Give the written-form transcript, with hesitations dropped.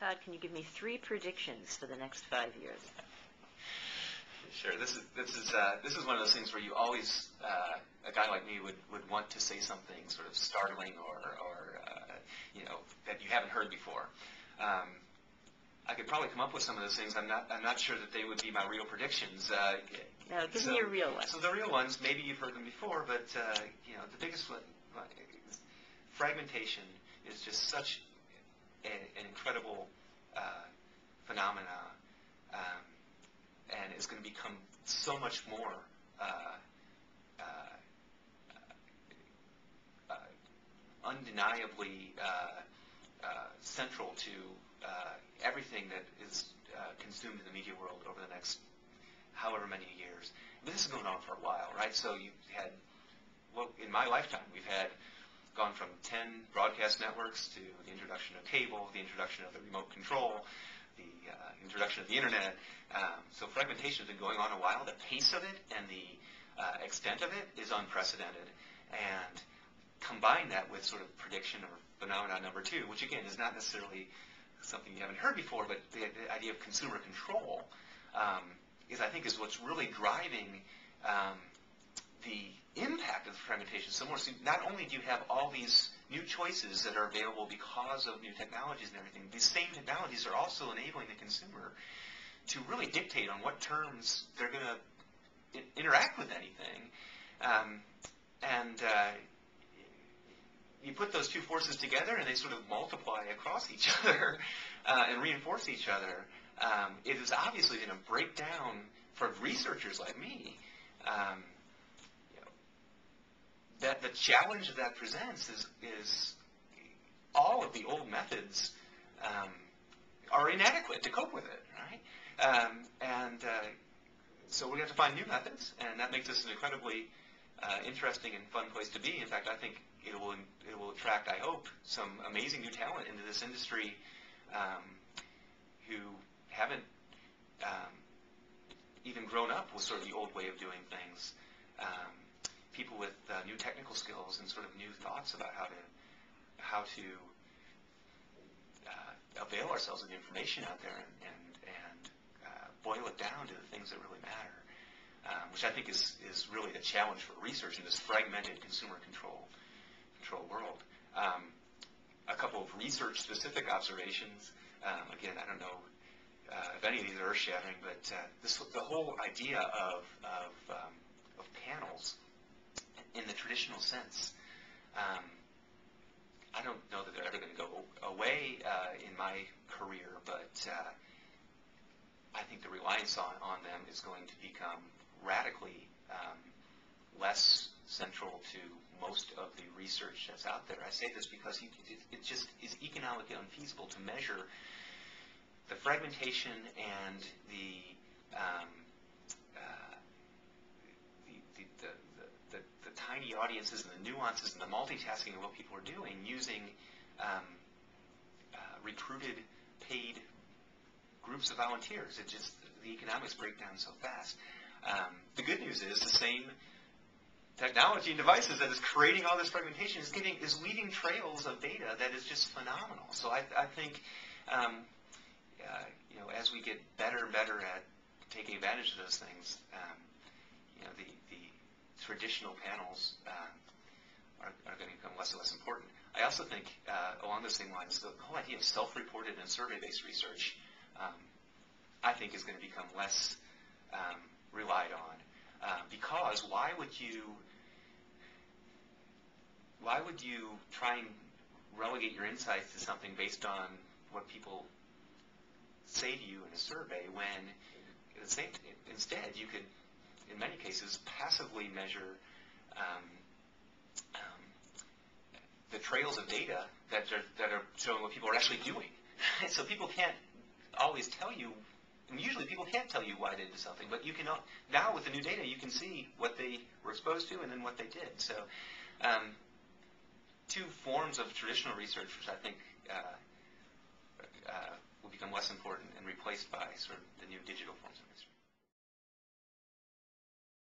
Todd, can you give me 3 predictions for the next 5 years? Sure. This is one of those things where you always, a guy like me would want to say something sort of startling or that you haven't heard before. I could probably come up with some of those things. I'm not sure that they would be my real predictions. No, give me your real ones. So the real ones, maybe you've heard them before, but the biggest one, fragmentation is just such an incredible phenomena, and is going to become so much more undeniably central to everything that is consumed in the media world over the next however many years. This has gone on for a while, right? So you've had, well, in my lifetime, we've had gone from 10 broadcast networks to the introduction of cable, the introduction of the remote control, the introduction of the internet. So fragmentation has been going on a while. The pace of it and the extent of it is unprecedented. And combine that with sort of prediction or phenomenon number 2, which again is not necessarily something you haven't heard before, but the idea of consumer control I think is what's really driving the impact of fragmentation so more. So not only do you have all these new choices that are available because of new technologies and everything, these same technologies are also enabling the consumer to really dictate on what terms they're going to interact with anything. You put those two forces together and they sort of multiply across each other and reinforce each other. It is obviously going to break down, for researchers like me, that the challenge that presents is all of the old methods are inadequate to cope with it, right? So we have to find new methods, and that makes this an incredibly interesting and fun place to be. In fact, I think it will attract, I hope, some amazing new talent into this industry who haven't even grown up with sort of the old way of doing things. People with new technical skills and sort of new thoughts about how to avail ourselves of the information out there and boil it down to the things that really matter, which I think is really a challenge for research in this fragmented consumer control world. A couple of research-specific observations. Again, I don't know if any of these are earth-shattering, but the whole idea of panels in the traditional sense, I don't know that they're ever going to go away in my career, but I think the reliance on them is going to become radically less central to most of the research that's out there. I say this because it just is economically unfeasible to measure the fragmentation and the tiny audiences and the nuances and the multitasking of what people are doing using recruited, paid groups of volunteers. The economics break down so fast. The good news is the same technology and devices that is creating all this fragmentation is leaving trails of data that is just phenomenal. So I think as we get better and better at taking advantage of those things, the traditional panels are going to become less and less important. I also think along the same lines, the whole idea of self-reported and survey-based research, I think, is going to become less relied on. Because why would you try and relegate your insights to something based on what people say to you in a survey when instead you could, in many cases, passively measure the trails of data that are showing what people are actually doing. So people can't always tell you. And usually people can't tell you why they did something, but you can now with the new data you can see what they were exposed to and then what they did. So two forms of traditional research which I think will become less important and replaced by sort of the new digital forms of research.